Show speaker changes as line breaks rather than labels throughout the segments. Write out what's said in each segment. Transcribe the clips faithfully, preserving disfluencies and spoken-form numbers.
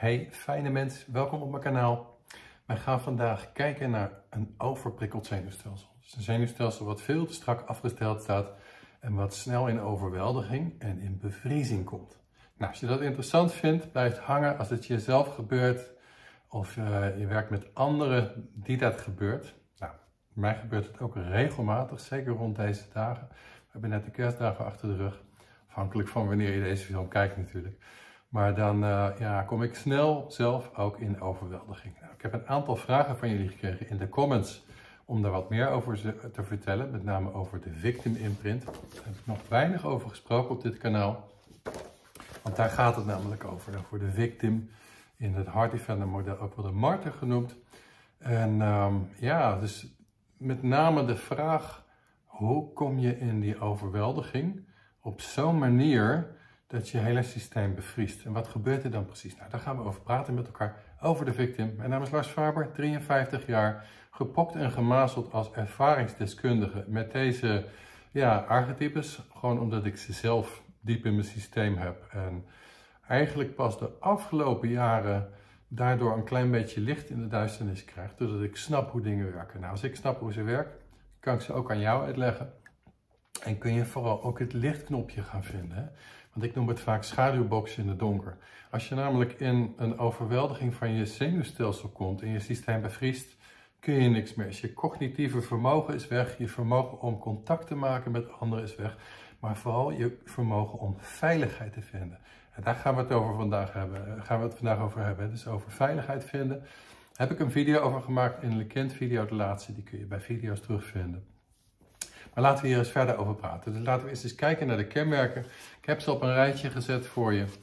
Hey fijne mens, welkom op mijn kanaal. Wij gaan vandaag kijken naar een overprikkeld zenuwstelsel. Dus een zenuwstelsel wat veel te strak afgesteld staat en wat snel in overweldiging en in bevriezing komt. Nou, als je dat interessant vindt, blijf hangen. Als het jezelf gebeurt of uh, je werkt met anderen die dat gebeurt. Nou, bij mij gebeurt het ook regelmatig, zeker rond deze dagen. We hebben net de kerstdagen achter de rug, afhankelijk van wanneer je deze film kijkt natuurlijk. Maar dan uh, ja, kom ik snel zelf ook in overweldiging. Nou, ik heb een aantal vragen van jullie gekregen in de comments om daar wat meer over te vertellen. Met name over de victim imprint. Daar heb ik nog weinig over gesproken op dit kanaal. Want daar gaat het namelijk over. Voor de victim in het Heart Defender model ook wel de martyr genoemd. En um, ja, dus met name de vraag: hoe kom je in die overweldiging op zo'n manier dat je hele systeem bevriest? En wat gebeurt er dan precies? Nou, daar gaan we over praten met elkaar, over de victim. Mijn naam is Lars Faber, drieënvijftig jaar, gepokt en gemazeld als ervaringsdeskundige met deze ja, archetypes. Gewoon omdat ik ze zelf diep in mijn systeem heb. En eigenlijk pas de afgelopen jaren daardoor een klein beetje licht in de duisternis krijg, doordat ik snap hoe dingen werken. Nou, als ik snap hoe ze werken, kan ik ze ook aan jou uitleggen. En kun je vooral ook het lichtknopje gaan vinden. Hè? Want ik noem het vaak schaduwboxen in het donker. Als je namelijk in een overweldiging van je zenuwstelsel komt en je systeem bevriest, kun je niks meer. Dus je cognitieve vermogen is weg, je vermogen om contact te maken met anderen is weg, maar vooral je vermogen om veiligheid te vinden. En daar gaan we het over vandaag hebben. Gaan we het vandaag over hebben. Dus over veiligheid vinden. Daar heb ik een video over gemaakt in een Lekent video, de laatste. Die kun je bij video's terugvinden. Maar laten we hier eens verder over praten. Dus laten we eens eens kijken naar de kenmerken. Ik heb ze op een rijtje gezet voor je.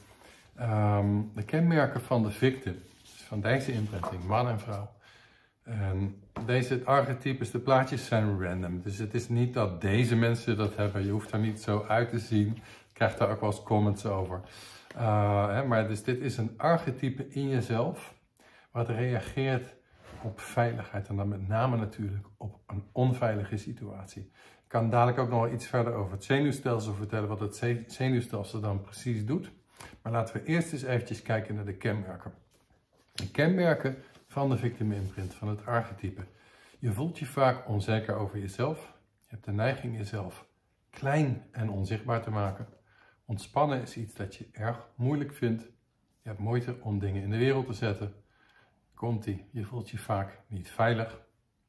Um, de kenmerken van de victim. Dus van deze imprinting, man en vrouw. En deze archetypes, de plaatjes zijn random. Dus het is niet dat deze mensen dat hebben. Je hoeft daar niet zo uit te zien. Je krijgt daar ook wel eens comments over. Uh, hè, maar dus dit is een archetype in jezelf. Wat reageert op veiligheid. En dan met name natuurlijk op een onveilige situatie. Ik kan dadelijk ook nog wel iets verder over het zenuwstelsel vertellen. Wat het zenuwstelsel dan precies doet. Maar laten we eerst eens eventjes kijken naar de kenmerken. De kenmerken van de victim imprint, van het archetype. Je voelt je vaak onzeker over jezelf. Je hebt de neiging jezelf klein en onzichtbaar te maken. Ontspannen is iets dat je erg moeilijk vindt. Je hebt moeite om dingen in de wereld te zetten. Komt-ie, je voelt je vaak niet veilig.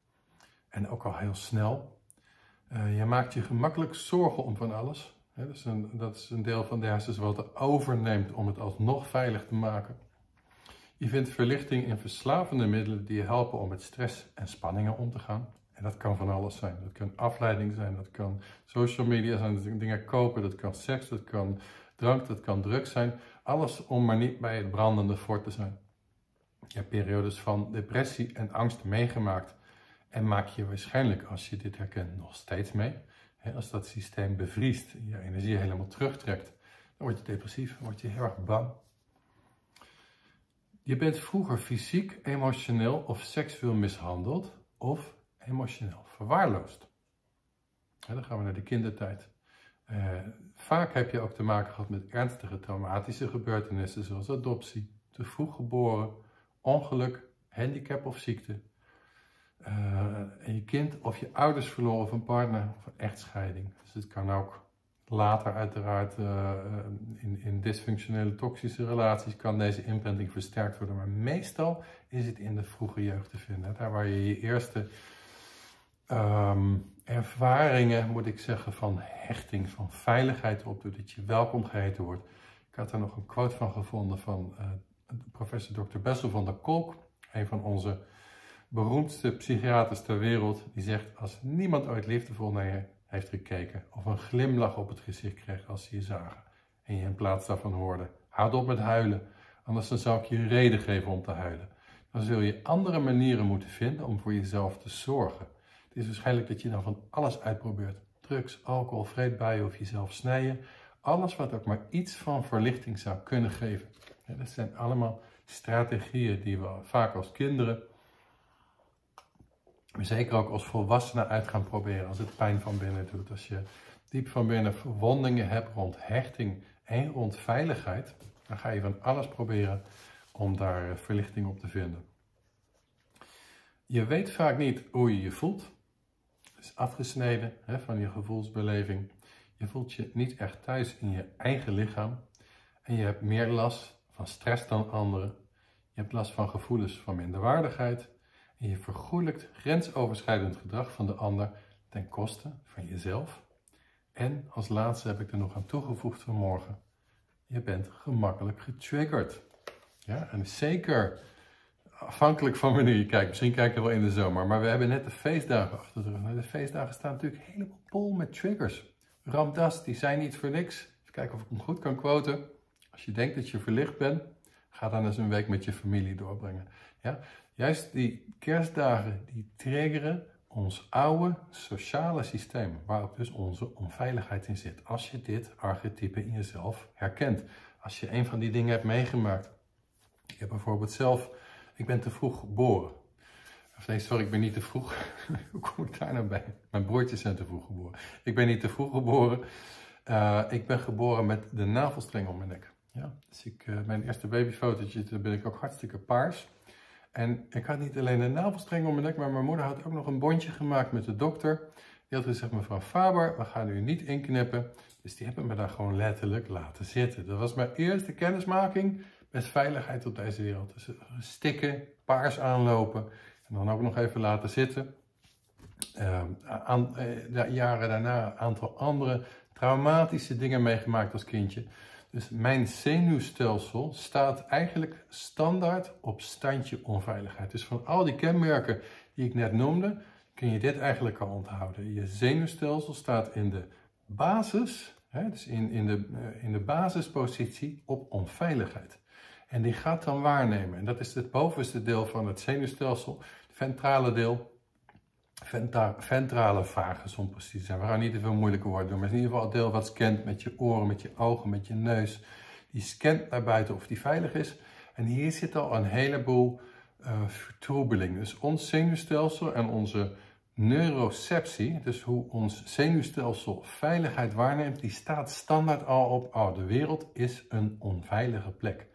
En ook al heel snel. Uh, je maakt je gemakkelijk zorgen om van alles. He, dat, is een, dat is een deel van de hersens wat het overneemt om het alsnog veilig te maken. Je vindt verlichting in verslavende middelen die je helpen om met stress en spanningen om te gaan. En dat kan van alles zijn. Dat kan afleiding zijn, dat kan social media zijn, dat kan dingen kopen, dat kan seks, dat kan drank, dat kan drugs zijn. Alles om maar niet bij het brandende fort te zijn. Je hebt periodes van depressie en angst meegemaakt en maak je waarschijnlijk, als je dit herkent, nog steeds mee. Als dat systeem bevriest, je energie helemaal terugtrekt, dan word je depressief, dan word je heel erg bang. Je bent vroeger fysiek, emotioneel of seksueel mishandeld of emotioneel verwaarloosd. Ja, dan gaan we naar de kindertijd. Uh, vaak heb je ook te maken gehad met ernstige traumatische gebeurtenissen zoals adoptie, te vroeg geboren, ongeluk, handicap of ziekte. Uh, en je kind of je ouders verloren of een partner of een echtscheiding. Dus het kan ook later uiteraard uh, in, in dysfunctionele toxische relaties kan deze imprinting versterkt worden. Maar meestal is het in de vroege jeugd te vinden. Daar waar je je eerste um, ervaringen, moet ik zeggen, van hechting, van veiligheid op doet. Dat je welkom geheten wordt. Ik had er nog een quote van gevonden van uh, professor dokter Bessel van der Kolk. Een van onze beroemdste psychiaters ter wereld. Die zegt, als niemand ooit liefdevol naar je heeft gekeken of een glimlach op het gezicht kreeg als ze je zagen en je in plaats daarvan hoorde: houd op met huilen, anders dan zou ik je een reden geven om te huilen. Dan zul je andere manieren moeten vinden om voor jezelf te zorgen. Het is waarschijnlijk dat je dan van alles uitprobeert. Drugs, alcohol, vreedbuien of jezelf snijden. Alles wat ook maar iets van verlichting zou kunnen geven. Ja, dat zijn allemaal strategieën die we vaak als kinderen, maar zeker ook als volwassenen uit gaan proberen als het pijn van binnen doet. Als je diep van binnen verwondingen hebt rond hechting en rond veiligheid, dan ga je van alles proberen om daar verlichting op te vinden. Je weet vaak niet hoe je je voelt. Het is afgesneden hè, van je gevoelsbeleving. Je voelt je niet echt thuis in je eigen lichaam. En je hebt meer last van stress dan anderen. Je hebt last van gevoelens van minderwaardigheid. En je vergoelijkt grensoverschrijdend gedrag van de ander ten koste van jezelf. En als laatste heb ik er nog aan toegevoegd vanmorgen. Je bent gemakkelijk getriggerd. Ja, en zeker afhankelijk van wanneer je kijkt. Misschien kijk je wel in de zomer. Maar we hebben net de feestdagen achter de rug. Nou, de feestdagen staan natuurlijk helemaal vol met triggers. Ramdas, die zijn niet voor niks. Even kijken of ik hem goed kan quoten. Als je denkt dat je verlicht bent, ga dan eens een week met je familie doorbrengen. Ja? Juist die kerstdagen, die triggeren ons oude sociale systeem, waar ook dus onze onveiligheid in zit. Als je dit archetype in jezelf herkent. Als je een van die dingen hebt meegemaakt. Ik heb bijvoorbeeld zelf, ik ben te vroeg geboren. Of nee, sorry, ik ben niet te vroeg. Hoe kom ik daar nou bij? Mijn broertjes zijn te vroeg geboren. Ik ben niet te vroeg geboren. Uh, ik ben geboren met de navelstreng om mijn nek. Ja, dus ik, uh, mijn eerste babyfotootje, daar ben ik ook hartstikke paars. En ik had niet alleen een navelstreng om mijn nek, maar mijn moeder had ook nog een bondje gemaakt met de dokter. Die had gezegd, mevrouw Faber, we gaan u niet inknippen. Dus die hebben me daar gewoon letterlijk laten zitten. Dat was mijn eerste kennismaking met veiligheid op deze wereld. Dus stikken, paars aanlopen en dan ook nog even laten zitten. Uh, aan, uh, jaren daarna een aantal andere traumatische dingen meegemaakt als kindje. Dus mijn zenuwstelsel staat eigenlijk standaard op standje onveiligheid. Dus van al die kenmerken die ik net noemde, kun je dit eigenlijk al onthouden. Je zenuwstelsel staat in de basis, hè, dus in, in, de, uh, in de basispositie op onveiligheid. En die gaat dan waarnemen. En dat is het bovenste deel van het zenuwstelsel, het ventrale deel. Ventra, ventrale vagus om precies te zijn. We gaan niet te veel moeilijke woorden doen, maar het is in ieder geval het deel wat scant met je oren, met je ogen, met je neus. Die scant naar buiten of die veilig is. En hier zit al een heleboel uh, vertroebeling. Dus ons zenuwstelsel en onze neuroceptie, dus hoe ons zenuwstelsel veiligheid waarneemt, die staat standaard al op, oh, de wereld is een onveilige plek.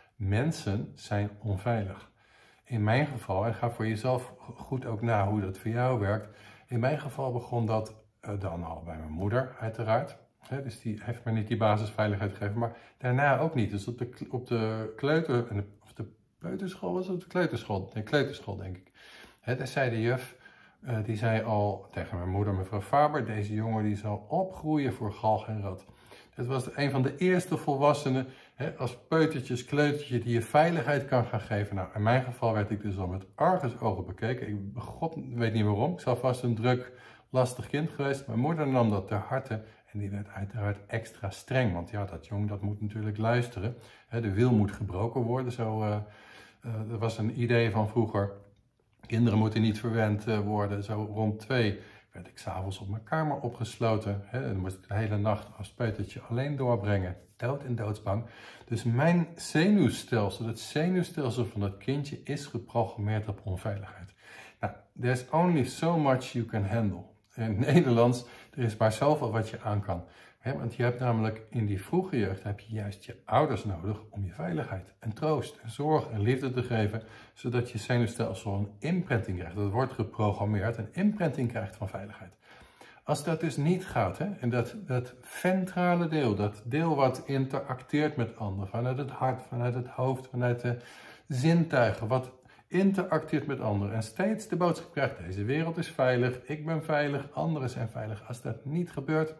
Mensen zijn onveilig. In mijn geval, en ga voor jezelf goed ook na hoe dat voor jou werkt. In mijn geval begon dat uh, dan al bij mijn moeder uiteraard. He, dus die heeft me niet die basisveiligheid gegeven, maar daarna ook niet. Dus op de, op de kleuter, of de peuterschool was het, op de kleuterschool, nee, kleuterschool denk ik. He, daar zei de juf, uh, die zei al tegen mijn moeder, mevrouw Faber, deze jongen die zal opgroeien voor galg en rad. Het was een van de eerste volwassenen, hè, als peutertjes, kleutertje, die je veiligheid kan gaan geven. Nou, in mijn geval werd ik dus al met argusogen bekeken. Ik god weet niet waarom. Ik zou vast een druk, lastig kind geweest. Mijn moeder nam dat ter harte en die werd uiteraard extra streng. Want ja, dat jong, dat moet natuurlijk luisteren. Hè, de wil moet gebroken worden. Zo, uh, uh, dat was een idee van vroeger. Kinderen moeten niet verwend uh, worden. Zo rond twee werd ik s'avonds op mijn kamer opgesloten. Hè, en dan moest ik de hele nacht als peutertje alleen doorbrengen. Dood en doodsbang. Dus mijn zenuwstelsel, het zenuwstelsel van dat kindje, is geprogrammeerd op onveiligheid. Nou, there's only so much you can handle. In het Nederlands, er is maar zoveel wat je aan kan. He, want je hebt namelijk in die vroege jeugd heb je juist je ouders nodig om je veiligheid en troost en zorg en liefde te geven, zodat je zenuwstelsel een imprinting krijgt. Dat wordt geprogrammeerd, een imprinting krijgt van veiligheid. Als dat dus niet gaat, hè, en dat, dat ventrale deel, dat deel wat interacteert met anderen, vanuit het hart, vanuit het hoofd, vanuit de zintuigen, wat interacteert met anderen en steeds de boodschap krijgt, deze wereld is veilig, ik ben veilig, anderen zijn veilig. Als dat niet gebeurt,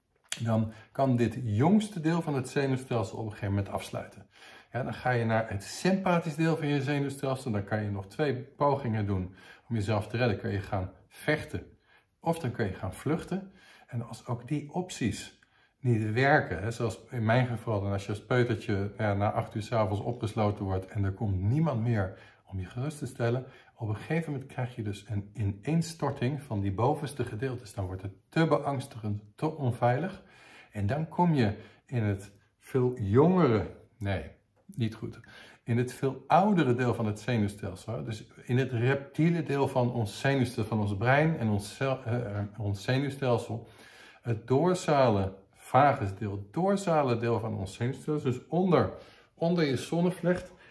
dan kan dit jongste deel van het zenuwstelsel op een gegeven moment afsluiten. Ja, dan ga je naar het sympathisch deel van je zenuwstelsel, dan kan je nog twee pogingen doen om jezelf te redden. Dan kun je gaan vechten of dan kun je gaan vluchten. En als ook die opties niet werken, hè, zoals in mijn geval, dan als je als peutertje ja, na acht uur 's avonds opgesloten wordt en er komt niemand meer om je gerust te stellen, op een gegeven moment krijg je dus een ineenstorting van die bovenste gedeeltes. Dan wordt het te beangstigend, te onveilig. En dan kom je in het veel jongere, nee, niet goed, in het veel oudere deel van het zenuwstelsel. Dus in het reptiele deel van ons zenuwstelsel, van ons brein en ons, uh, ons zenuwstelsel. Het dorsale vagusdeel, het dorsale deel van ons zenuwstelsel, dus onder, onder je zonnevlecht.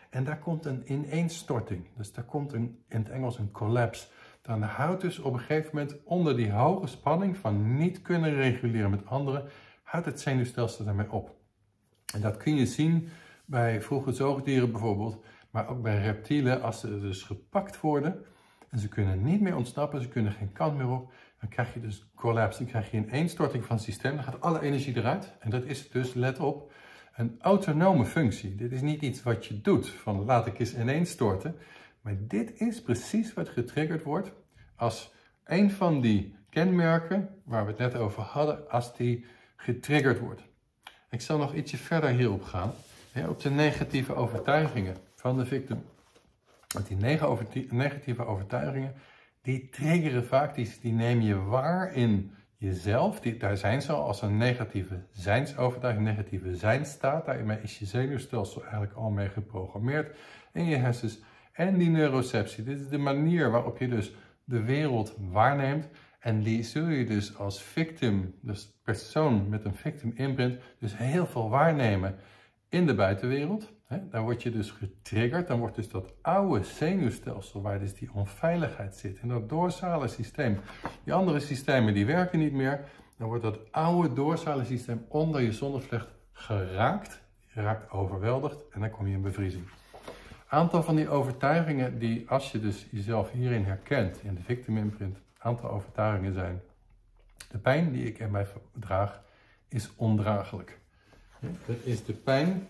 En daar komt een ineenstorting. Dus daar komt een, in het Engels een collapse. Dan houdt dus op een gegeven moment onder die hoge spanning van niet kunnen reguleren met anderen, houdt het zenuwstelsel daarmee op. En dat kun je zien bij vroege zoogdieren bijvoorbeeld, maar ook bij reptielen. Als ze dus gepakt worden en ze kunnen niet meer ontsnappen, ze kunnen geen kant meer op, dan krijg je dus collapse. Dan krijg je een ineenstorting van het systeem, dan gaat alle energie eruit. En dat is dus, let op, een autonome functie. Dit is niet iets wat je doet, van laat ik eens ineenstorten. Maar dit is precies wat getriggerd wordt als een van die kenmerken, waar we het net over hadden, als die getriggerd wordt. Ik zal nog ietsje verder hierop gaan, hè, op de negatieve overtuigingen van de victim. Want die negatieve overtuigingen, die triggeren vaak, die, die neem je waar in jezelf. Die, daar zijn ze al als een negatieve zijnsovertuiging, negatieve zijnstaat. Daarmee is je zenuwstelsel eigenlijk al mee geprogrammeerd in je hersens. En die neuroceptie, dit is de manier waarop je dus de wereld waarneemt. En die zul je dus als victim, dus persoon met een victim imprint, dus heel veel waarnemen in de buitenwereld. Daar word je dus getriggerd, dan wordt dus dat oude zenuwstelsel, waar dus die onveiligheid zit, in dat dorsale systeem. Die andere systemen die werken niet meer, dan wordt dat oude dorsale systeem onder je zonnevlecht geraakt. Je raakt overweldigd en dan kom je in bevriezing. Aantal van die overtuigingen die, als je dus jezelf hierin herkent, in de victim imprint, aantal overtuigingen zijn: de pijn die ik in mij draag is ondraaglijk. Dat is de pijn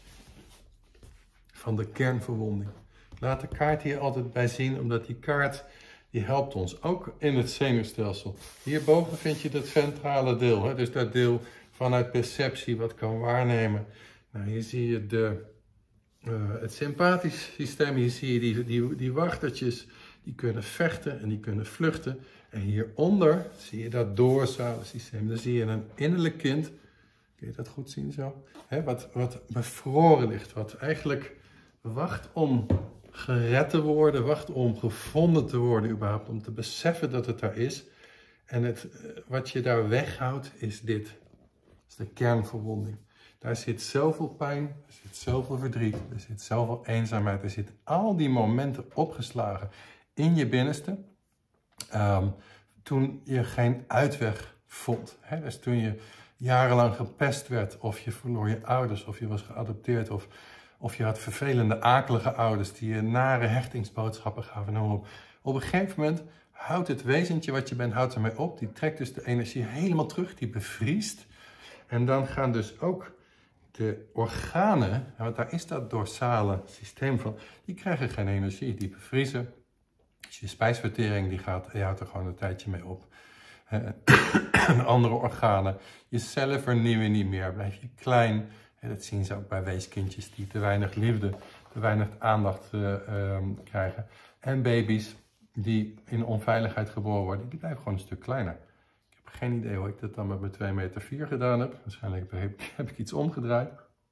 van de kernverwonding. Laat de kaart hier altijd bij zien, omdat die kaart die helpt ons ook in het zenuwstelsel. Hierboven vind je dat ventrale deel, hè? Dus dat deel vanuit perceptie wat kan waarnemen. Nou, hier zie je de, uh, het sympathisch systeem, hier zie je die, die, die wachtertjes, die kunnen vechten en die kunnen vluchten. En hieronder zie je dat dorsale systeem. Dan zie je een innerlijk kind, kun je dat goed zien zo? Hè? Wat, wat bevroren ligt, wat eigenlijk wacht om gered te worden, wacht om gevonden te worden überhaupt, om te beseffen dat het daar is. En het, wat je daar weghoudt is dit. Dat is de kernverwonding. Daar zit zoveel pijn, er zit zoveel verdriet, er zit zoveel eenzaamheid, er zitten al die momenten opgeslagen in je binnenste. Um, toen je geen uitweg vond. Hè? Dus toen je jarenlang gepest werd, of je verloor je ouders, of je was geadopteerd, of, of je had vervelende, akelige ouders die je nare hechtingsboodschappen gaven. Nou, op. op een gegeven moment houdt het wezentje wat je bent, houdt ermee op. Die trekt dus de energie helemaal terug, die bevriest. En dan gaan dus ook de organen, want daar is dat dorsale systeem van, die krijgen geen energie, die bevriezen. Dus je spijsvertering die gaat, je houdt er gewoon een tijdje mee op. En andere organen, je cellen vernieuwen niet meer, blijf je klein. En dat zien ze ook bij weeskindjes die te weinig liefde, te weinig aandacht uh, um, krijgen. En baby's die in onveiligheid geboren worden, die blijven gewoon een stuk kleiner. Ik heb geen idee hoe ik dat dan met mijn twee meter vier gedaan heb. Waarschijnlijk heb ik, heb ik iets omgedraaid.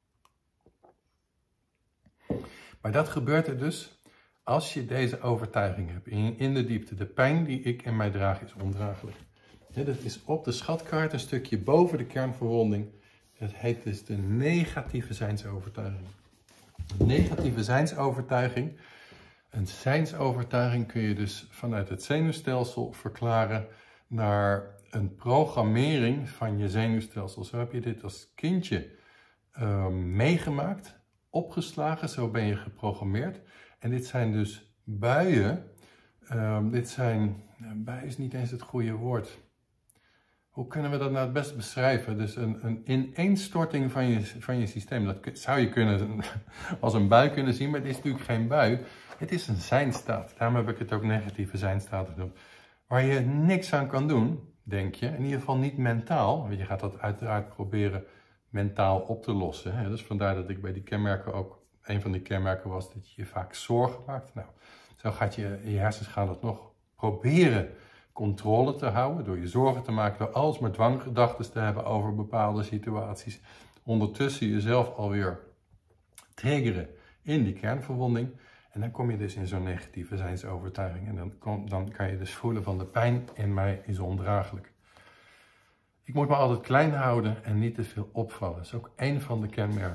Maar dat gebeurt er dus als je deze overtuiging hebt, in, in de diepte. De pijn die ik in mij draag is ondraaglijk. Ja, dat is op de schatkaart een stukje boven de kernverwonding. Dat heet dus de negatieve zijnsovertuiging. Een negatieve zijnsovertuiging. Een zijnsovertuiging kun je dus vanuit het zenuwstelsel verklaren naar een programmering van je zenuwstelsel. Zo heb je dit als kindje uh, meegemaakt, opgeslagen, zo ben je geprogrammeerd. En dit zijn dus buien. Um, dit zijn, nou, bui is niet eens het goede woord. Hoe kunnen we dat nou het best beschrijven? Dus een, een ineenstorting van je, van je systeem. Dat zou je kunnen, als een bui kunnen zien, maar het is natuurlijk geen bui. Het is een zijnstaat. Daarom heb ik het ook negatieve zijnstaat genoemd. Waar je niks aan kan doen, denk je. In ieder geval niet mentaal. Want je gaat dat uiteraard proberen mentaal op te lossen. Hè? Dus vandaar dat ik bij die kenmerken ook, een van die kenmerken was dat je je vaak zorgen maakt. Nou, zo gaat je, je hersens gaan dat nog proberen controle te houden, door je zorgen te maken, door alsmaar dwanggedachten te hebben over bepaalde situaties. Ondertussen jezelf alweer triggeren in die kernverwonding. En dan kom je dus in zo'n negatieve zijnsovertuiging. En dan, kom, dan kan je dus voelen van de pijn in mij is ondraaglijk. Ik moet me altijd klein houden en niet te veel opvallen. Dat is ook een van de kenmerken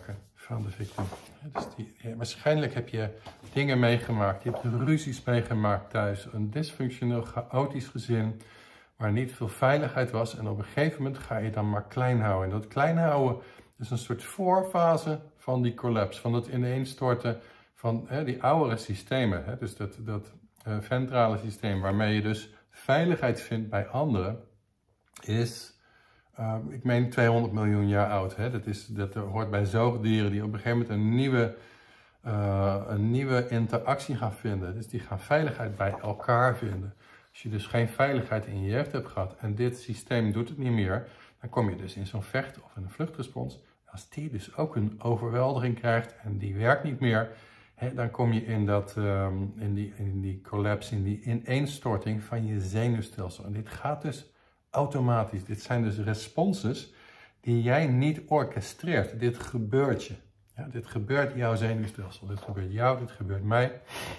van de victim. Dus die, ja, waarschijnlijk heb je dingen meegemaakt, je hebt ruzies meegemaakt thuis, een dysfunctioneel, chaotisch gezin, waar niet veel veiligheid was. En op een gegeven moment ga je dan maar klein houden. En dat klein houden is een soort voorfase van die collapse, van het ineenstorten van hè, die oudere systemen. Hè, dus dat, dat uh, ventrale systeem waarmee je dus veiligheid vindt bij anderen, is... Uh, ik meen tweehonderd miljoen jaar oud. Hè? Dat, is, dat hoort bij zoogdieren die op een gegeven moment een nieuwe, uh, een nieuwe interactie gaan vinden. Dus die gaan veiligheid bij elkaar vinden. Als je dus geen veiligheid in je jeugd hebt gehad en dit systeem doet het niet meer, dan kom je dus in zo'n vecht- of in een vluchtrespons. Als die dus ook een overweldiging krijgt en die werkt niet meer, hè, dan kom je in, dat, um, in, die, in die collapse, in die ineenstorting van je zenuwstelsel. En dit gaat dus automatisch. Dit zijn dus responses die jij niet orchestreert. Dit gebeurt je. Ja, dit gebeurt jouw zenuwstelsel. Dit gebeurt jou, dit gebeurt mij.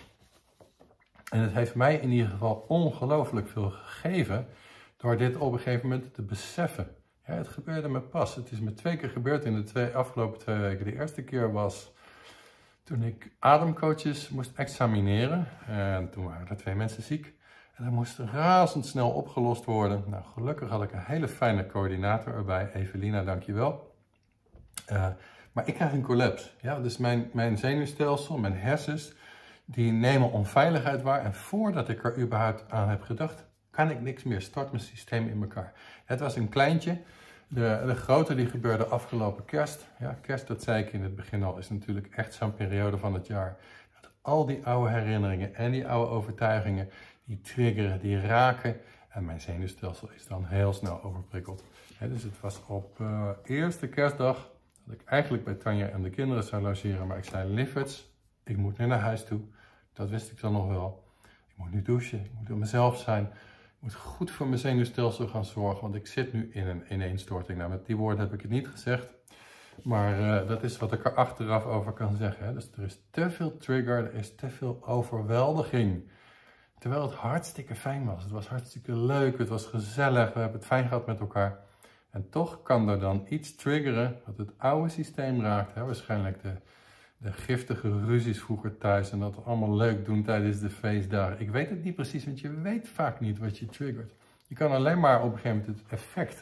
En het heeft mij in ieder geval ongelooflijk veel gegeven door dit op een gegeven moment te beseffen. Ja, het gebeurde me pas. Het is me twee keer gebeurd in de twee, afgelopen twee weken. De eerste keer was toen ik ademcoaches moest examineren. En toen waren er twee mensen ziek. En dat moest razendsnel opgelost worden. Nou, gelukkig had ik een hele fijne coördinator erbij. Evelina, dankjewel. Uh, maar ik krijg een collapse. Ja, dus mijn, mijn zenuwstelsel, mijn hersens, die nemen onveiligheid waar. En voordat ik er überhaupt aan heb gedacht, kan ik niks meer. Stort mijn systeem in elkaar. Het was een kleintje. De, de grote die gebeurde afgelopen kerst. Ja, kerst, dat zei ik in het begin al, is natuurlijk echt zo'n periode van het jaar. Dat al die oude herinneringen en die oude overtuigingen, die triggeren, die raken. En mijn zenuwstelsel is dan heel snel overprikkeld. He, dus het was op uh, eerste kerstdag dat ik eigenlijk bij Tanja en de kinderen zou logeren. Maar ik zei, lieverds, ik moet nu naar huis toe. Dat wist ik dan nog wel. Ik moet nu douchen, ik moet op mezelf zijn. Ik moet goed voor mijn zenuwstelsel gaan zorgen. Want ik zit nu in een ineenstorting. Nou, met die woorden heb ik het niet gezegd. Maar uh, dat is wat ik er achteraf over kan zeggen. Hè. Dus er is te veel trigger, er is te veel overweldiging. Terwijl het hartstikke fijn was. Het was hartstikke leuk, het was gezellig, we hebben het fijn gehad met elkaar. En toch kan er dan iets triggeren wat het oude systeem raakt. Hè? Waarschijnlijk de, de giftige ruzies vroeger thuis en dat allemaal leuk doen tijdens de feestdagen. Ik weet het niet precies, want je weet vaak niet wat je triggert. Je kan alleen maar op een gegeven moment het effect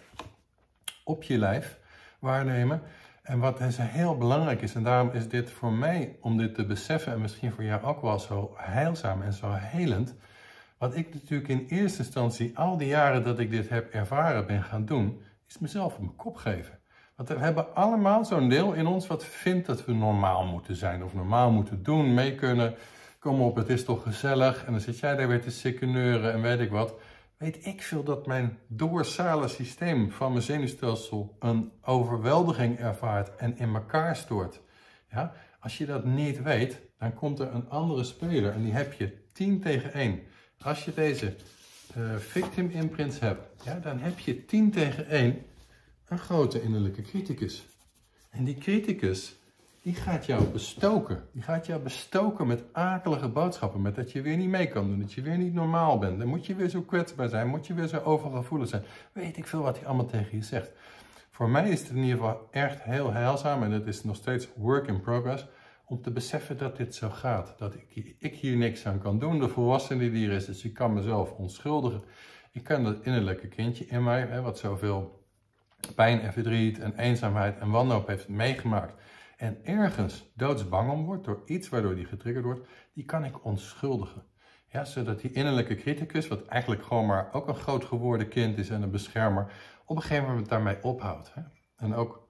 op je lijf waarnemen. En wat dus heel belangrijk is, en daarom is dit voor mij, om dit te beseffen, en misschien voor jou ook wel zo heilzaam en zo helend. Wat ik natuurlijk in eerste instantie, al die jaren dat ik dit heb ervaren ben gaan doen, is mezelf op mijn kop geven. Want we hebben allemaal zo'n deel in ons wat vindt dat we normaal moeten zijn, of normaal moeten doen, mee kunnen. Kom op, het is toch gezellig, en dan zit jij daar weer te sikkeneuren en weet ik wat. Weet ik veel dat mijn dorsale systeem van mijn zenuwstelsel een overweldiging ervaart en in elkaar stort. Ja? Als je dat niet weet, dan komt er een andere speler en die heb je tien tegen één. Als je deze uh, victim imprints hebt, ja, dan heb je tien tegen één een grote innerlijke criticus. En die criticus, die gaat jou bestoken. Die gaat jou bestoken met akelige boodschappen. Met dat je weer niet mee kan doen. Dat je weer niet normaal bent. Dan moet je weer zo kwetsbaar zijn. Moet je weer zo overgevoelig zijn. Weet ik veel wat hij allemaal tegen je zegt. Voor mij is het in ieder geval echt heel heilzaam. En het is nog steeds work in progress. Om te beseffen dat dit zo gaat. Dat ik, ik hier niks aan kan doen. De volwassene die er is. Dus ik kan mezelf onschuldigen. Ik kan dat innerlijke kindje in mij. Hè, wat zoveel pijn en verdriet en eenzaamheid en wanhoop heeft meegemaakt. En ergens doodsbang om wordt door iets waardoor die getriggerd wordt, die kan ik onschuldigen. Ja, zodat die innerlijke criticus, wat eigenlijk gewoon maar ook een groot geworden kind is en een beschermer, op een gegeven moment daarmee ophoudt. Hè? En ook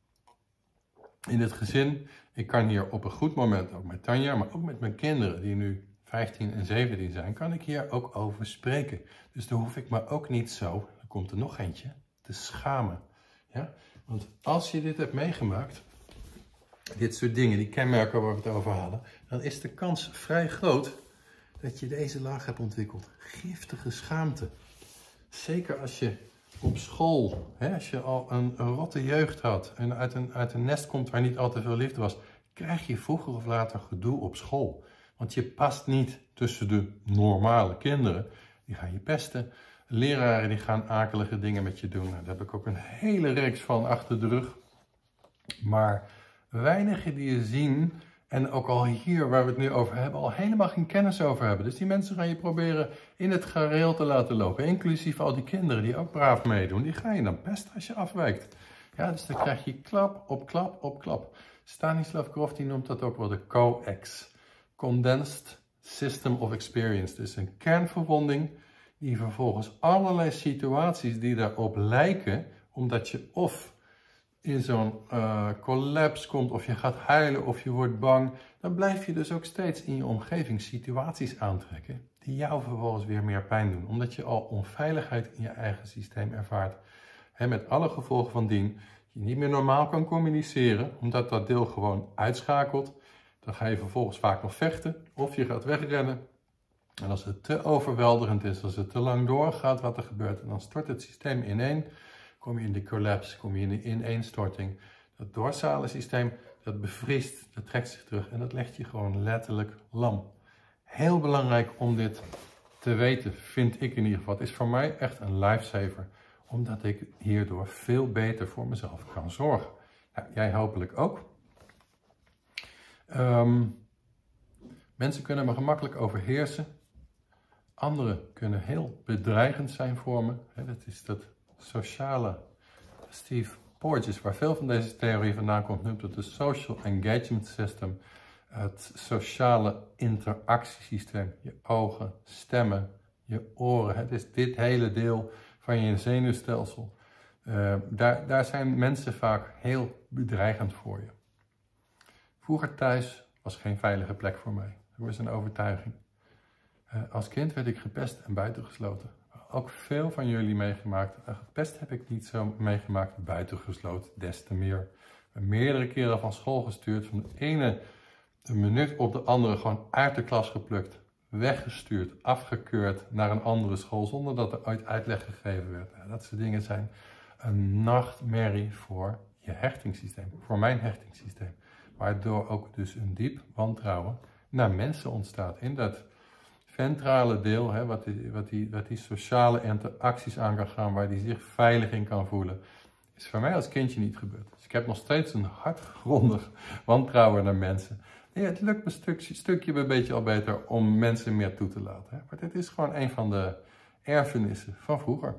in het gezin, ik kan hier op een goed moment, ook met Tanja, maar ook met mijn kinderen die nu vijftien en zeventien zijn, kan ik hier ook over spreken. Dus dan hoef ik me ook niet zo, er komt er nog eentje, te schamen. Ja? Want als je dit hebt meegemaakt, dit soort dingen, die kenmerken waar we het over hadden, dan is de kans vrij groot dat je deze laag hebt ontwikkeld. Giftige schaamte. Zeker als je op school, hè, als je al een, een rotte jeugd had en uit een, uit een nest komt waar niet al te veel liefde was, krijg je vroeger of later gedoe op school. Want je past niet tussen de normale kinderen. Die gaan je pesten. Leraren die gaan akelige dingen met je doen. Daar heb ik ook een hele reeks van achter de rug. Maar weinigen die je zien en ook al hier waar we het nu over hebben, al helemaal geen kennis over hebben. Dus die mensen gaan je proberen in het gareel te laten lopen, inclusief al die kinderen die ook braaf meedoen. Die ga je dan pesten als je afwijkt. Ja, dus dan krijg je klap op klap op klap. Stanislav Grof die noemt dat ook wel de C O E X, Condensed System of Experience. Dus een kernverwonding die vervolgens allerlei situaties die daarop lijken, omdat je of in zo'n uh, collapse komt, of je gaat huilen, of je wordt bang, dan blijf je dus ook steeds in je omgeving situaties aantrekken die jou vervolgens weer meer pijn doen. Omdat je al onveiligheid in je eigen systeem ervaart. En met alle gevolgen van dien, je niet meer normaal kan communiceren, omdat dat deel gewoon uitschakelt. Dan ga je vervolgens vaak nog vechten, of je gaat wegrennen. En als het te overweldigend is, als het te lang doorgaat wat er gebeurt, dan stort het systeem ineen. Kom je in de collapse, kom je in de ineenstorting. Dat dorsale systeem, dat bevriest, dat trekt zich terug en dat legt je gewoon letterlijk lam. Heel belangrijk om dit te weten, vind ik in ieder geval. Het is voor mij echt een lifesaver, omdat ik hierdoor veel beter voor mezelf kan zorgen. Nou, jij hopelijk ook. Um, mensen kunnen me gemakkelijk overheersen. Anderen kunnen heel bedreigend zijn voor me. He, dat is dat sociale. Steve Porges, waar veel van deze theorie vandaan komt, noemt het de Social Engagement System. Het sociale interactiesysteem. Je ogen, stemmen, je oren. Het is dit hele deel van je zenuwstelsel. Uh, daar, daar zijn mensen vaak heel bedreigend voor je. Vroeger thuis was geen veilige plek voor mij. Dat was een overtuiging. Uh, als kind werd ik gepest en buitengesloten. Ook veel van jullie meegemaakt. Uh, gepest heb ik niet zo meegemaakt, buitengesloten, des te meer. Meerdere keren van school gestuurd, van de ene de minuut op de andere gewoon uit de klas geplukt. Weggestuurd, afgekeurd naar een andere school, zonder dat er ooit uitleg gegeven werd. Uh, dat soort dingen zijn een nachtmerrie voor je hechtingssysteem, voor mijn hechtingssysteem. Waardoor ook dus een diep wantrouwen naar mensen ontstaat. In dat ventrale deel, hè, wat, die, wat, die, wat die sociale interacties aan kan gaan, waar die zich veilig in kan voelen, is voor mij als kindje niet gebeurd. Dus ik heb nog steeds een hardgrondig wantrouwen naar mensen. Ja, het lukt me een stukje, stukje een beetje al beter om mensen meer toe te laten. Hè. Maar dit is gewoon een van de erfenissen van vroeger.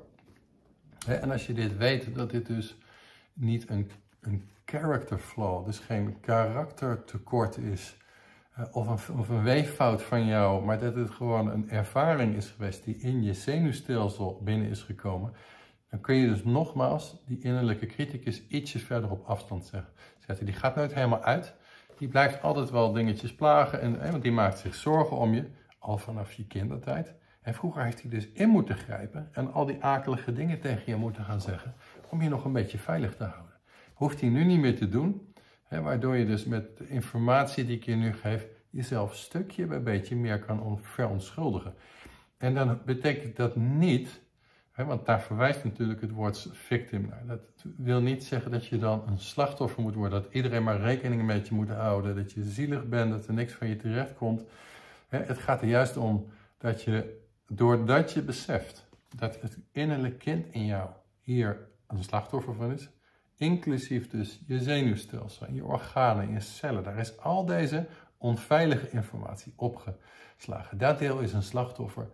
Hè, en als je dit weet, dat dit dus niet een, een character flaw, dus geen karaktertekort is, uh, of, een, of een weeffout van jou, maar dat het gewoon een ervaring is geweest die in je zenuwstelsel binnen is gekomen, dan kun je dus nogmaals die innerlijke criticus ietsjes verder op afstand zetten. Die gaat nooit helemaal uit, die blijft altijd wel dingetjes plagen, en, eh, want die maakt zich zorgen om je, al vanaf je kindertijd. En vroeger heeft hij dus in moeten grijpen en al die akelige dingen tegen je moeten gaan zeggen, om je nog een beetje veilig te houden. Hoeft hij nu niet meer te doen, hè, waardoor je dus met de informatie die ik je nu geef, jezelf stukje bij beetje meer kan verontschuldigen. En dan betekent dat niet, hè, want daar verwijst natuurlijk het woord victim naar. Dat wil niet zeggen dat je dan een slachtoffer moet worden, dat iedereen maar rekening met je moet houden, dat je zielig bent, dat er niks van je terecht komt. Hè, het gaat er juist om dat je, doordat je beseft dat het innerlijk kind in jou hier een slachtoffer van is, inclusief dus je zenuwstelsel, je organen, je cellen. Daar is al deze onveilige informatie opgeslagen. Dat deel is een slachtoffer.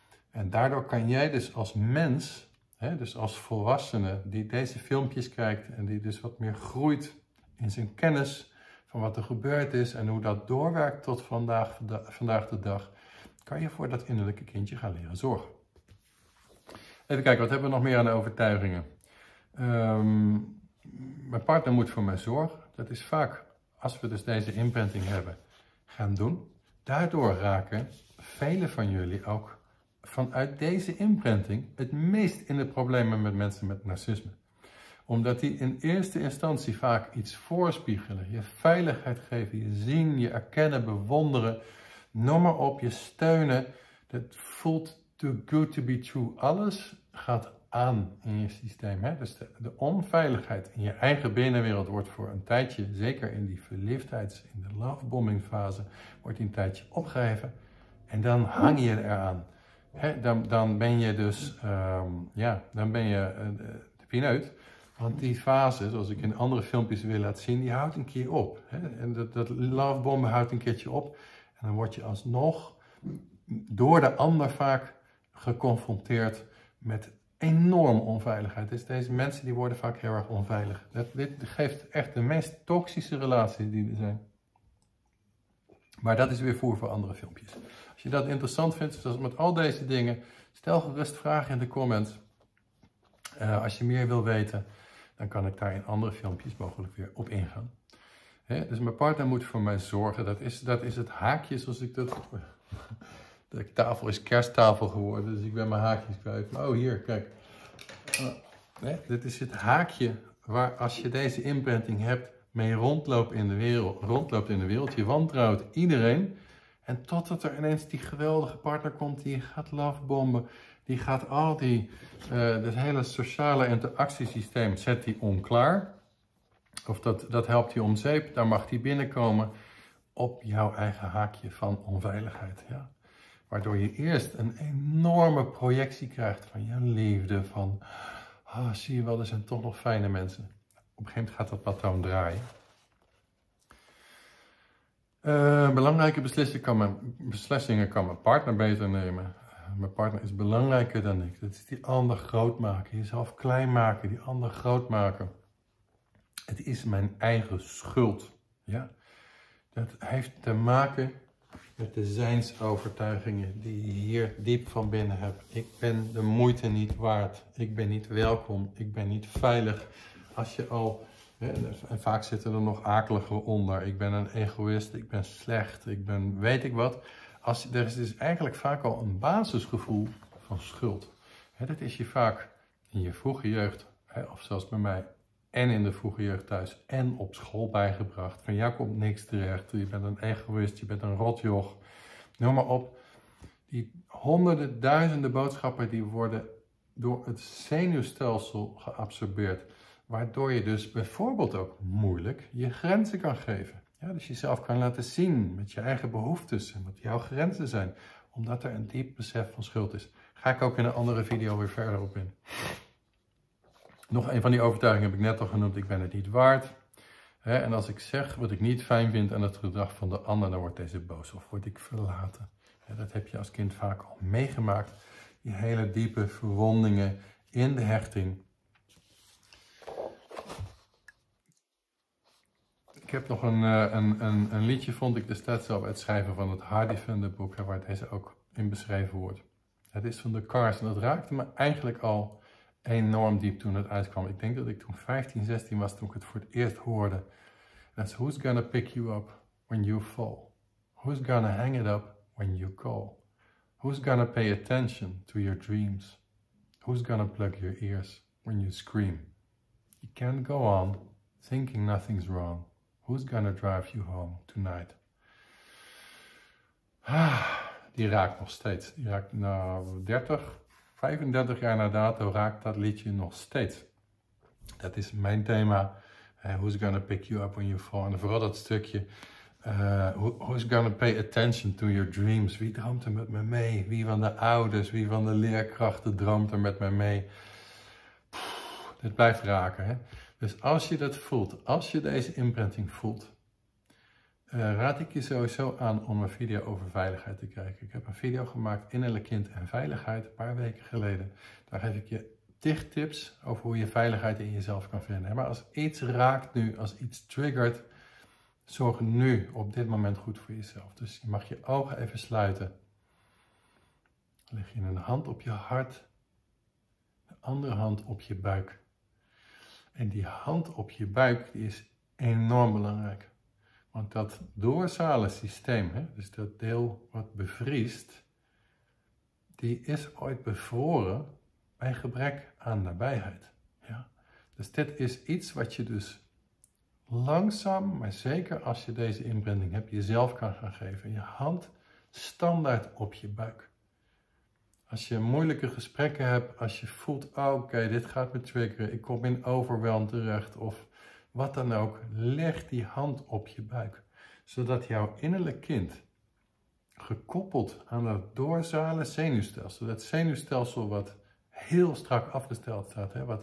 En daardoor kan jij dus als mens, hè, dus als volwassene, die deze filmpjes kijkt en die dus wat meer groeit in zijn kennis van wat er gebeurd is en hoe dat doorwerkt tot vandaag, vandaag de dag, kan je voor dat innerlijke kindje gaan leren zorgen. Even kijken, wat hebben we nog meer aan de overtuigingen? Um, Mijn partner moet voor mij zorgen. Dat is vaak, als we dus deze imprinting hebben, gaan doen. Daardoor raken velen van jullie ook vanuit deze imprinting het meest in de problemen met mensen met narcisme. Omdat die in eerste instantie vaak iets voorspiegelen, je veiligheid geven, je zien, je erkennen, bewonderen, noem maar op, je steunen. Dat voelt too good to be true. Alles gaat aan in je systeem. Hè? Dus de, de onveiligheid in je eigen binnenwereld wordt voor een tijdje, zeker in die verliefdheids, in de lovebombing fase, wordt die een tijdje opgeheven en dan hang je eraan. Hè? Dan, dan ben je dus, um, ja, dan ben je uh, de pineut Want die fase, zoals ik in andere filmpjes wil laten zien, die houdt een keer op. Hè? En dat, dat lovebomben houdt een keertje op. En dan word je alsnog door de ander vaak geconfronteerd met enorme onveiligheid. Dus deze mensen die worden vaak heel erg onveilig. Dat, dit geeft echt de meest toxische relaties die er zijn. Maar dat is weer voer voor andere filmpjes. Als je dat interessant vindt, zoals met al deze dingen, stel gerust vragen in de comments. Uh, als je meer wil weten, dan kan ik daar in andere filmpjes mogelijk weer op ingaan. He, dus mijn partner moet voor mij zorgen. Dat is, dat is het haakje zoals ik dat... De tafel is kersttafel geworden, dus ik ben mijn haakjes kwijt. Maar oh, hier, kijk. Uh, nee, dit is het haakje waar als je deze imprinting hebt, mee rondloopt in de wereld. Rondloopt in de wereld. Je wantrouwt iedereen. En totdat er ineens die geweldige partner komt die gaat lovebomben. Die gaat al die, uh, het hele sociale interactiesysteem, zet die onklaar. Of dat, dat helpt hij om zeep. Daar mag hij binnenkomen op jouw eigen haakje van onveiligheid. Ja. Waardoor je eerst een enorme projectie krijgt van je liefde. Van, oh, zie je wel, er zijn toch nog fijne mensen. Op een gegeven moment gaat dat patroon draaien. Uh, belangrijke beslissingen kan, mijn, beslissingen kan mijn partner beter nemen. Uh, mijn partner is belangrijker dan ik. Dat is die ander groot maken. Jezelf klein maken, die ander groot maken. Het is mijn eigen schuld. Ja? Dat heeft te maken met de zijnsovertuigingen die je hier diep van binnen hebt. Ik ben de moeite niet waard. Ik ben niet welkom. Ik ben niet veilig. Als je al... En vaak zitten er nog akelige onder. Ik ben een egoïst, ik ben slecht, ik ben weet ik wat. Als, er is dus eigenlijk vaak al een basisgevoel van schuld. He, dat is je vaak in je vroege jeugd, he, of zelfs bij mij, en in de vroege jeugd thuis, en op school bijgebracht. Van jou komt niks terecht, je bent een egoïst, je bent een rotjoch. Noem maar op. Die honderden, duizenden boodschappen die worden door het zenuwstelsel geabsorbeerd. Waardoor je dus bijvoorbeeld ook moeilijk je grenzen kan geven. Ja, dus jezelf kan laten zien met je eigen behoeftes en wat jouw grenzen zijn. Omdat er een diep besef van schuld is. Ga ik ook in een andere video weer verder op in. Nog een van die overtuigingen heb ik net al genoemd. Ik ben het niet waard. He, en als ik zeg wat ik niet fijn vind aan het gedrag van de ander, dan wordt deze boos of word ik verlaten. Ja, dat heb je als kind vaak al meegemaakt. Die hele diepe verwondingen in de hechting. Ik heb nog een, een, een, een liedje, vond ik destijds zelf bij het schrijven van het Heart Defender boek, waar deze ook in beschreven wordt. Het is van The Cars en dat raakte me eigenlijk al enorm diep toen het uitkwam. Ik denk dat ik toen vijftien, zestien was toen ik het voor het eerst hoorde. That's who's gonna pick you up when you fall? Who's gonna hang it up when you call? Who's gonna pay attention to your dreams? Who's gonna plug your ears when you scream? You can't go on thinking nothing's wrong. Who's gonna drive you home tonight? Ah, die raakt nog steeds. Die raakt nou dertig, vijfendertig jaar na dato raakt dat liedje nog steeds. Dat is mijn thema. Uh, who's gonna pick you up when you fall? En vooral dat stukje. Uh, who, who's gonna pay attention to your dreams? Wie droomt er met me mee? Wie van de ouders, wie van de leerkrachten droomt er met me mee? Pff, dit blijft raken, hè? Dus als je dat voelt, als je deze imprinting voelt, uh, raad ik je sowieso aan om een video over veiligheid te kijken. Ik heb een video gemaakt, Innerlijk Kind en Veiligheid, een paar weken geleden. Daar geef ik je tig tips over hoe je veiligheid in jezelf kan vinden. Maar als iets raakt nu, als iets triggert, zorg nu op dit moment goed voor jezelf. Dus je mag je ogen even sluiten. Dan leg je een hand op je hart, de andere hand op je buik. En die hand op je buik die is enorm belangrijk. Want dat dorsale systeem, hè, dus dat deel wat bevriest, die is ooit bevroren bij gebrek aan nabijheid. Ja? Dus dit is iets wat je dus langzaam, maar zeker als je deze inbranding hebt, jezelf kan gaan geven. Je hand standaard op je buik. Als je moeilijke gesprekken hebt, als je voelt, oh, oké, okay, dit gaat me triggeren, ik kom in overwhelm terecht of wat dan ook, leg die hand op je buik. Zodat jouw innerlijk kind, gekoppeld aan dat dorsale zenuwstelsel, dat zenuwstelsel wat heel strak afgesteld staat, hè, wat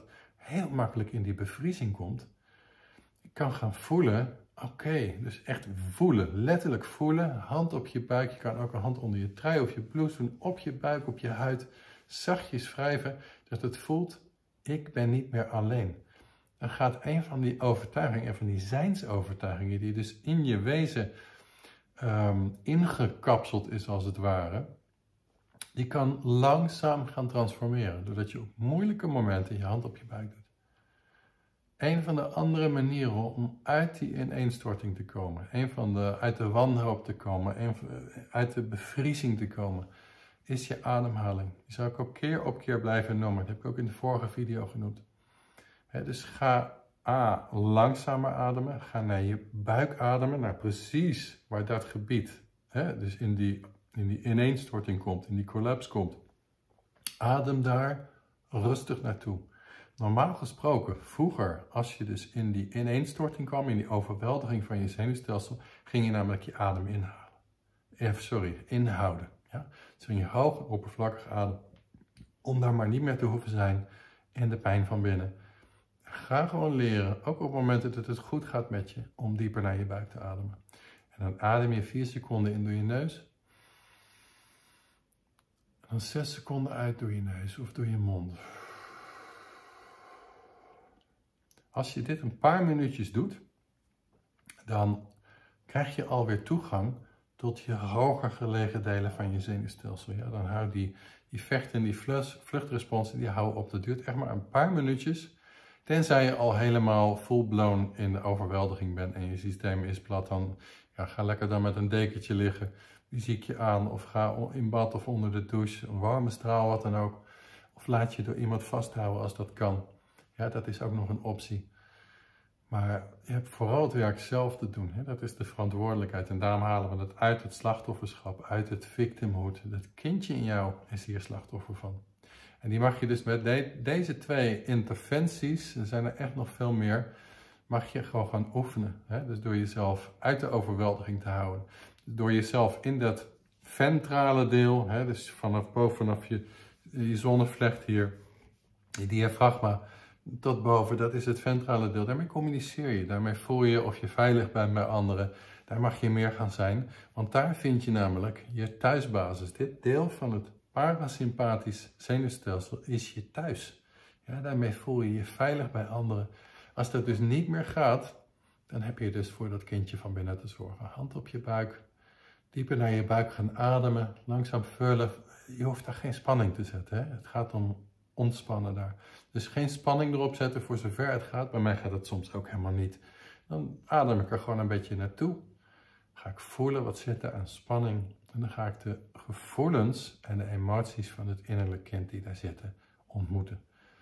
heel makkelijk in die bevriezing komt, je kan gaan voelen, oké, okay, dus echt voelen, letterlijk voelen, hand op je buik, je kan ook een hand onder je trui of je blouse doen, op je buik, op je huid, zachtjes wrijven, dat het voelt, ik ben niet meer alleen. Dan gaat een van die overtuigingen, een van die zijnsovertuigingen, die dus in je wezen um, ingekapseld is als het ware, die kan langzaam gaan transformeren, doordat je op moeilijke momenten je hand op je buik doet. Een van de andere manieren om uit die ineenstorting te komen, een van de, uit de wanhoop te komen, een, uit de bevriezing te komen, is je ademhaling. Die zou ik ook keer op keer blijven noemen. Dat heb ik ook in de vorige video genoemd. He, dus ga A, langzamer ademen. Ga naar je buik ademen, naar precies waar dat gebied, he, dus in die, in die ineenstorting komt, in die collapse komt. Adem daar rustig naartoe. Normaal gesproken, vroeger, als je dus in die ineenstorting kwam, in die overweldiging van je zenuwstelsel, ging je namelijk je adem inhalen. Eh, sorry, inhouden. Ja? Dus ging je hoog en oppervlakkig adem, om daar maar niet meer te hoeven zijn in de pijn van binnen. Ga gewoon leren, ook op momenten dat het goed gaat met je, om dieper naar je buik te ademen. En dan adem je vier seconden in door je neus. En dan zes seconden uit door je neus of door je mond. Als je dit een paar minuutjes doet, dan krijg je alweer toegang tot je hoger gelegen delen van je zenuwstelsel. Ja, dan houdt die, die vecht- en die vluchtresponsen, die houden op. Dat duurt echt maar een paar minuutjes. Tenzij je al helemaal full-blown in de overweldiging bent en je systeem is plat, dan ja, ga lekker dan met een dekentje liggen. Die zie ik je aan, of ga in bad of onder de douche, een warme straal, wat dan ook. Of laat je door iemand vasthouden als dat kan. Ja, dat is ook nog een optie. Maar je hebt vooral het werk zelf te doen. Hè? Dat is de verantwoordelijkheid. En daarom halen we het uit het slachtofferschap, uit het victimhood. Dat kindje in jou is hier slachtoffer van. En die mag je dus met de, deze twee interventies, er zijn er echt nog veel meer, mag je gewoon gaan oefenen. Hè? Dus door jezelf uit de overweldiging te houden. Door jezelf in dat ventrale deel, hè? Dus vanaf bovenaf je, je zonnevlecht hier, die diafragma, tot boven, dat is het ventrale deel. Daarmee communiceer je, daarmee voel je of je veilig bent bij anderen. Daar mag je meer gaan zijn, want daar vind je namelijk je thuisbasis. Dit deel van het parasympathisch zenuwstelsel is je thuis. Ja, daarmee voel je je veilig bij anderen. Als dat dus niet meer gaat, dan heb je dus voor dat kindje van binnen te zorgen. Hand op je buik, dieper naar je buik gaan ademen, langzaam vullen. Je hoeft daar geen spanning te zetten. Hè? Het gaat om ontspannen daar. Dus geen spanning erop zetten voor zover het gaat. Bij mij gaat het soms ook helemaal niet. Dan adem ik er gewoon een beetje naartoe. Ga ik voelen wat zit er aan spanning. En dan ga ik de gevoelens en de emoties van het innerlijk kind die daar zitten ontmoeten.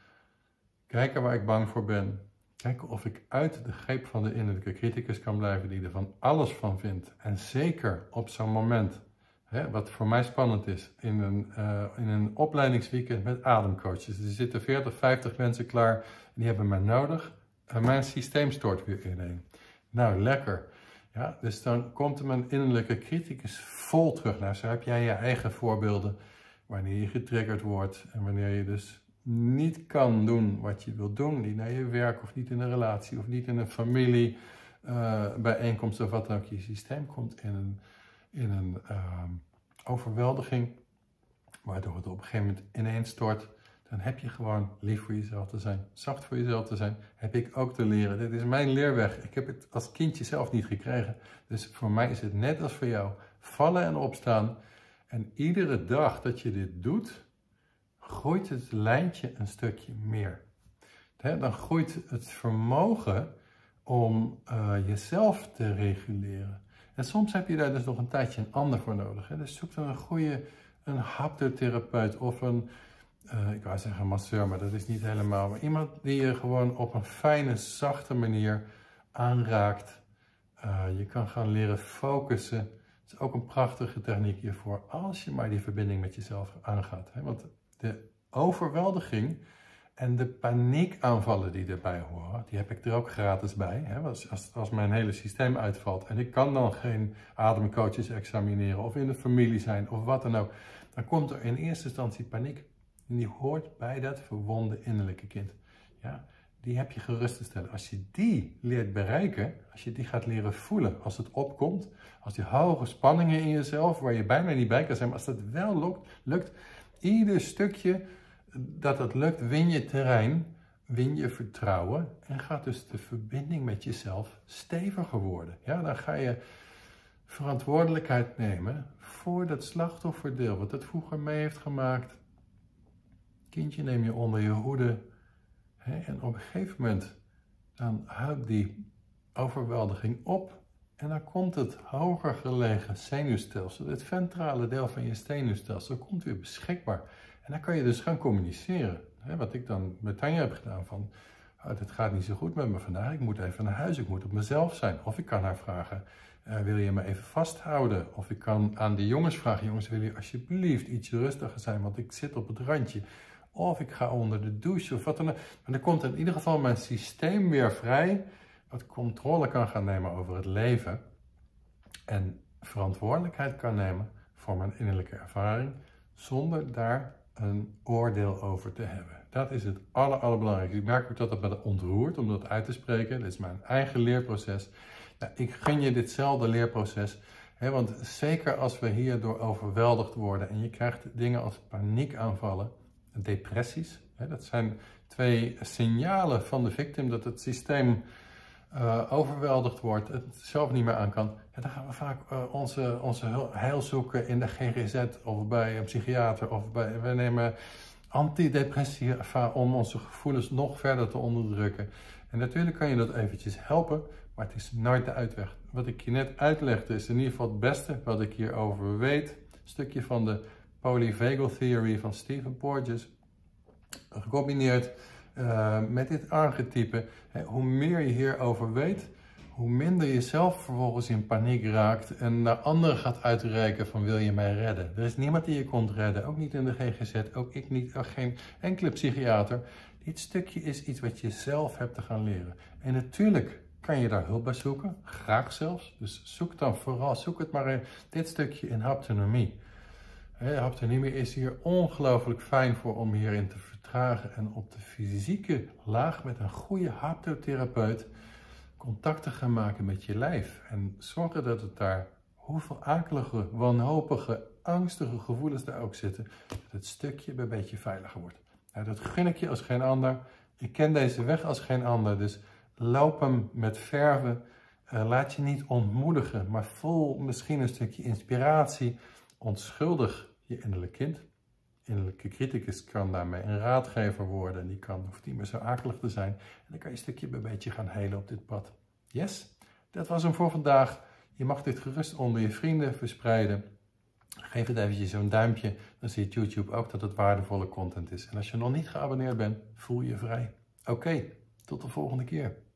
Kijken waar ik bang voor ben. Kijken of ik uit de greep van de innerlijke criticus kan blijven die er van alles van vindt. En zeker op zo'n moment, hè, wat voor mij spannend is, in een, uh, in een opleidingsweekend met ademcoaches. Er zitten veertig, vijftig mensen klaar en die hebben mij nodig. En mijn systeem stort weer ineen. Nou, lekker. Ja, dus dan komt er mijn innerlijke criticus vol terug. Nou, zo heb jij je eigen voorbeelden wanneer je getriggerd wordt en wanneer je dus niet kan doen wat je wilt doen. Niet naar je werk of niet in een relatie of niet in een familie, uh, bijeenkomst of wat dan ook. Je systeem komt in een, in een uh, overweldiging, waardoor het op een gegeven moment ineens stort. Dan heb je gewoon lief voor jezelf te zijn, zacht voor jezelf te zijn. Heb ik ook te leren. Dit is mijn leerweg. Ik heb het als kindje zelf niet gekregen. Dus voor mij is het net als voor jou. Vallen en opstaan. En iedere dag dat je dit doet, groeit het lijntje een stukje meer. Dan groeit het vermogen om uh, jezelf te reguleren. En soms heb je daar dus nog een tijdje een ander voor nodig. Hè? Dus zoek dan een goede een haptotherapeut of een, uh, ik wou zeggen masseur, maar dat is niet helemaal. Maar iemand die je gewoon op een fijne, zachte manier aanraakt. Uh, je kan gaan leren focussen. Het is ook een prachtige techniek hiervoor, als je maar die verbinding met jezelf aangaat. Hè? Want de overweldiging en de paniekaanvallen die erbij horen, die heb ik er ook gratis bij. Hè? Als, als, als mijn hele systeem uitvalt en ik kan dan geen ademcoaches examineren of in de familie zijn of wat dan ook, dan komt er in eerste instantie paniek. En die hoort bij dat verwonde innerlijke kind. Ja? die heb je gerust te stellen. Als je die leert bereiken, als je die gaat leren voelen, als het opkomt, als die hoge spanningen in jezelf, waar je bijna niet bij kan zijn, maar als dat wel lukt, lukt ieder stukje dat het lukt, win je terrein, win je vertrouwen en gaat dus de verbinding met jezelf steviger worden. Ja, dan ga je verantwoordelijkheid nemen voor dat slachtofferdeel, wat het vroeger mee heeft gemaakt. Kindje neem je onder je hoede. Hè, en op een gegeven moment dan houdt die overweldiging op. En dan komt het hoger gelegen zenuwstelsel, het ventrale deel van je zenuwstelsel, komt weer beschikbaar. En dan kan je dus gaan communiceren. Hè, wat ik dan met Tanja heb gedaan van, oh, dit gaat niet zo goed met me vandaag, ik moet even naar huis, ik moet op mezelf zijn. Of ik kan haar vragen, uh, wil je me even vasthouden? Of ik kan aan de jongens vragen, jongens, wil je alsjeblieft ietsje rustiger zijn, want ik zit op het randje. Of ik ga onder de douche of wat dan ook. Maar dan komt in ieder geval mijn systeem weer vrij, wat controle kan gaan nemen over het leven. En verantwoordelijkheid kan nemen voor mijn innerlijke ervaring, zonder daar een oordeel over te hebben. Dat is het aller, allerbelangrijkste. Ik merk ook dat het me ontroert om dat uit te spreken. Dit is mijn eigen leerproces. Nou, ik gun je ditzelfde leerproces. Hè, want zeker als we hierdoor overweldigd worden en je krijgt dingen als paniekaanvallen, depressies. Hè, dat zijn twee signalen van de victim dat het systeem uh, overweldigd wordt, het zelf niet meer aan kan. En dan gaan we vaak uh, onze, onze heil zoeken in de G G Z of bij een psychiater. Of bij, we nemen antidepressiva om onze gevoelens nog verder te onderdrukken. En natuurlijk kan je dat eventjes helpen, maar het is nooit de uitweg. Wat ik je net uitlegde is in ieder geval het beste wat ik hierover weet. Een stukje van de Polyvagal Theory van Stephen Porges, gecombineerd uh, met dit archetype. Hè, hoe meer je hierover weet, hoe minder je zelf vervolgens in paniek raakt en naar anderen gaat uitreiken van wil je mij redden. Er is niemand die je komt redden, ook niet in de G G Z, ook ik niet, ook geen enkele psychiater. Dit stukje is iets wat je zelf hebt te gaan leren. En natuurlijk kan je daar hulp bij zoeken, graag zelfs. Dus zoek dan vooral, zoek het maar in dit stukje in haptonomie. He, haptonomie is hier ongelooflijk fijn voor om hierin te vertragen en op de fysieke laag met een goede haptotherapeut contact te gaan maken met je lijf. En zorgen dat het daar, hoeveel akelige, wanhopige, angstige gevoelens daar ook zitten, dat het stukje een beetje veiliger wordt. Nou, dat gun ik je als geen ander. Ik ken deze weg als geen ander, dus loop hem met verven. Uh, laat je niet ontmoedigen, maar voel misschien een stukje inspiratie. Onschuldig je innerlijk kind. Innerlijke criticus kan daarmee een raadgever worden. En die kan, hoeft niet meer zo akelig te zijn. En dan kan je een stukje bij beetje gaan helen op dit pad. Yes, dat was hem voor vandaag. Je mag dit gerust onder je vrienden verspreiden. Geef het eventjes zo'n duimpje. Dan ziet YouTube ook dat het waardevolle content is. En als je nog niet geabonneerd bent, voel je vrij. Oké, tot de volgende keer.